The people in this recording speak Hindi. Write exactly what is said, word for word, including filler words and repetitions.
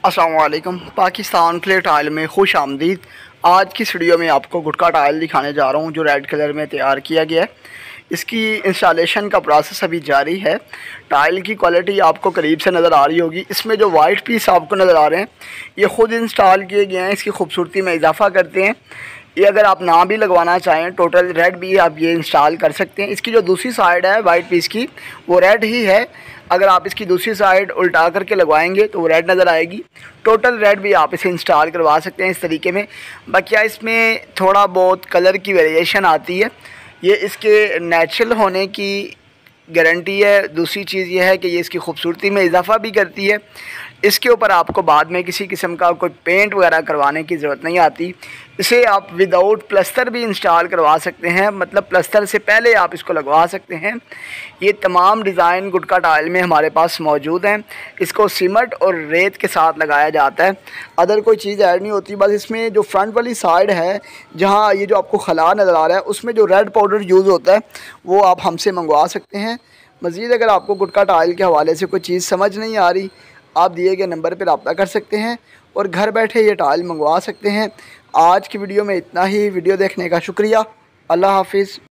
अस्सलाम वालेकुम। पाकिस्तान क्ले टाइल में खुश आमदीद। आज की इस वीडियो में आपको गुटका टाइल दिखाने जा रहा हूँ जो रेड कलर में तैयार किया गया है। इसकी इंस्टॉलेशन का प्रोसेस अभी जारी है। टाइल की क्वालिटी आपको करीब से नज़र आ रही होगी। इसमें जो वाइट पीस आपको नज़र आ रहे हैं ये ख़ुद इंस्टॉल किए गए हैं, इसकी खूबसूरती में इजाफा करते हैं। ये अगर आप ना भी लगवाना चाहें टोटल रेड भी आप ये इंस्टॉल कर सकते हैं। इसकी जो दूसरी साइड है वाइट पीस की वो रेड ही है। अगर आप इसकी दूसरी साइड उल्टा करके लगवाएंगे तो वो रेड नज़र आएगी। टोटल रेड भी आप इसे इंस्टॉल करवा सकते हैं इस तरीके में। बाकी इसमें थोड़ा बहुत कलर की वेरिएशन आती है, ये इसके नेचुरल होने की गारंटी है। दूसरी चीज़ ये है कि ये इसकी खूबसूरती में इजाफा भी करती है। इसके ऊपर आपको बाद में किसी किस्म का कोई पेंट वगैरह करवाने की ज़रूरत नहीं आती। इसे आप विदाउट प्लस्तर भी इंस्टॉल करवा सकते हैं, मतलब प्लस्तर से पहले आप इसको लगवा सकते हैं। ये तमाम डिज़ाइन गुटका टाइल में हमारे पास मौजूद हैं। इसको सीमेंट और रेत के साथ लगाया जाता है, अदर कोई चीज़ ऐड नहीं होती। बस इसमें जो फ्रंट वाली साइड है जहाँ ये जो आपको खला नज़र आ रहा है उसमें जो रेड पाउडर यूज़ होता है वो आप हमसे मंगवा सकते हैं। मज़ीद अगर आपको गुटका टाइल के हवाले से कोई चीज़ समझ नहीं आ रही, आप दिए गए नंबर पर रब्ता कर सकते हैं और घर बैठे ये टाइल मंगवा सकते हैं। आज की वीडियो में इतना ही। वीडियो देखने का शुक्रिया। अल्लाह हाफिज़।